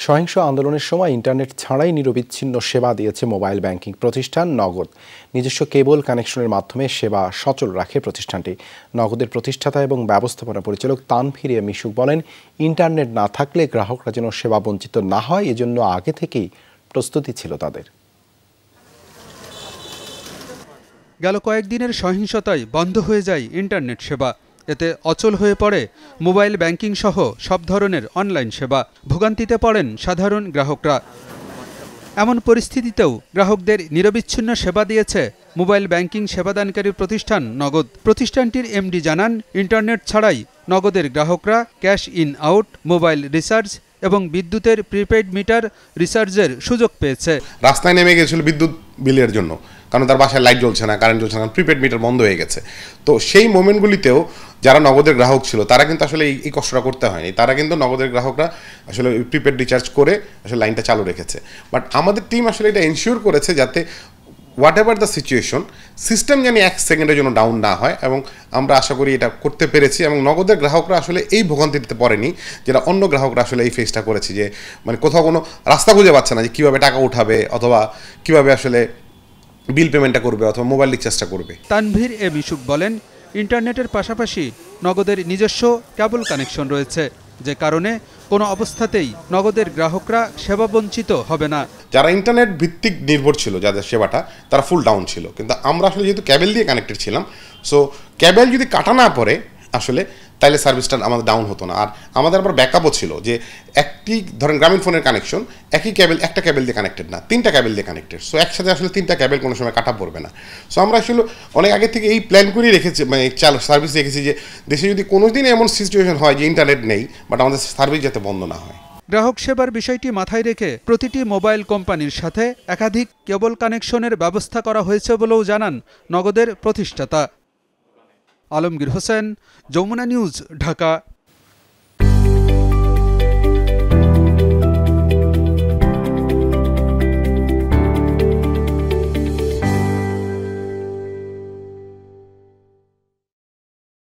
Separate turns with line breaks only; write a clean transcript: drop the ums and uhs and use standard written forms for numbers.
সহিংস আন্দোলনের সময় ইন্টারনেট ছাড়াই নিরবিচ্ছিন্ন সেবা দিয়েছে মোবাইল ব্যাংকিং প্রতিষ্ঠান নগদ। নিজস্ব কেবল কানেকশনের মাধ্যমে সেবা সচল রাখে প্রতিষ্ঠানটি। নগদের প্রতিষ্ঠাতা এবং ব্যবস্থাপনা পরিচালক তানভীর এ মিশুক বলেন, ইন্টারনেট না থাকলে গ্রাহকরা যেন সেবা বঞ্চিত না হয়, এজন্য আগে থেকেই প্রস্তুতি ছিল তাদের।
গেল কয়েকদিনের সহিংসতায় বন্ধ হয়ে যায় ইন্টারনেট সেবা। এতে অচল হয়ে পড়ে মোবাইল ব্যাংকিং সহ সব ধরনের অনলাইন সেবা। ভোগান্তিতে পড়েন সাধারণ গ্রাহকরা। এমন পরিস্থিতিতেও গ্রাহকদের নিরবিচ্ছিন্ন সেবা দিয়েছে মোবাইল ব্যাংকিং সেবাদানকারী প্রতিষ্ঠান নগদ। প্রতিষ্ঠানটির এমডি জানান, ইন্টারনেট ছাড়াই নগদের গ্রাহকরা cash in out, mobile recharge এবং বিদ্যুতের প্রিপেইড মিটার রিচার্জের সুযোগ পেয়েছে।
রাস্তায় নেমে গেছিল বিদ্যুৎ বিলের জন্য, কারণ তার বাসায় লাইট জ্বলছে না, কারেন্ট জ্বলছে না, প্রিপেড মিটার বন্ধ হয়ে গেছে। তো সেই মোমেন্টগুলিতেও যারা নগদের গ্রাহক ছিল তারা কিন্তু আসলে এই কষ্টটা করতে হয়নি। তারা কিন্তু নগদের গ্রাহকরা আসলে প্রিপেড রিচার্জ করে আসলে লাইনটা চালু রেখেছে। বাট আমাদের টিম আসলে এটা এনশিওর করেছে যাতে whatever the situation, system জানি 1 সেকেন্ডের জন্য ডাউন না হয়, এবং আমরা আশা করি এটা করতে পেরেছি। এবং নগদের গ্রাহকরা আসলে এই ভোগান্তিতে পড়েনি, যেটা অন্য গ্রাহকরা আসলে এই ফেসটা করেছে, যে মানে কোথাও কোনো রাস্তা খুঁজে পাচ্ছে না যে কীভাবে টাকা উঠাবে অথবা কীভাবে আসলে বিল পেমেন্টটা করবে অথবা মোবাইল রিচার্জটা করবে।
তানভীর এ মিশুক বলেন, ইন্টারনেটের পাশাপাশি নগদের নিজস্ব কেবল কানেকশন রয়েছে, যে কারণে কোনো অবস্থাতেই নগদের গ্রাহকরা সেবা বঞ্চিত হবে না।
যারা ইন্টারনেট ভিত্তিক নির্ভর ছিল, যাদের সেবাটা, তারা ফুল ডাউন ছিল। কিন্তু আমরা আসলে যেহেতু ক্যাবেল দিয়ে কানেক্টেড ছিলাম, সো ক্যাবেল যদি কাটা না পড়ে আসলে তাইলে সার্ভিসটা আমাদের ডাউন হতো না। আর আমাদের আবার ব্যাকআপও ছিল, যে একটি ধরেন গ্রামীণ ফোনের কানেকশন একই ক্যাবেল, একটা ক্যাবেল দিয়ে কানেক্টেড না, 3টা ক্যাবেল দিয়ে কানেক্টেড। সো একসাথে আসলে 3টা ক্যাবেল কোনো সময় কাটা পড়বে না। সো আমরা আসলে অনেক আগে থেকে এই প্ল্যান করেই রেখেছি, মানে সার্ভিস রেখেছি, যে দেশে যদি কোনো দিন এমন সিচুয়েশন হয় যে ইন্টারনেট নেই, বাট আমাদের সার্ভিস যাতে বন্ধ না হয়।
গ্রাহক সেবার বিষয়টি মাথায় রেখে প্রতিটি মোবাইল কোম্পানির সাথে একাধিক কেবল কানেকশনের ব্যবস্থা করা হয়েছে বলেও জানান নগদের প্রতিষ্ঠাতা। আলমগীর হোসেন, যমুনা নিউজ, ঢাকা।